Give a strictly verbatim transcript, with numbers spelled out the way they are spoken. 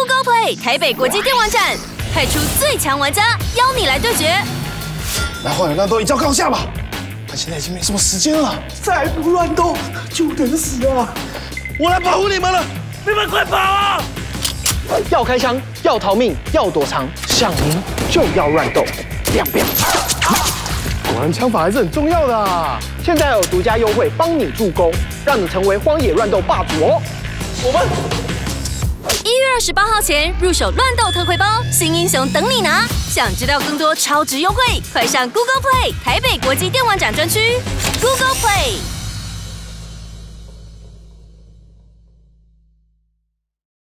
Google Play 台北国际电玩展，派出最强玩家，邀你来对决。 来荒野乱斗一较高下吧！他现在已经没什么时间了，再不乱斗就等死啊！我来保护你们了，你们快跑啊！ 要开枪，要逃命，要躲藏，想赢就要乱斗。biang biang。 果然枪法还是很重要的啊！ 现在有独家优惠，帮你助攻，让你成为荒野乱斗霸主哦。我们一月二十八号前入手乱斗特惠包，新英雄等你拿！想知道更多超值优惠，快上 Google Play 台北国际电玩展专区 Google Play。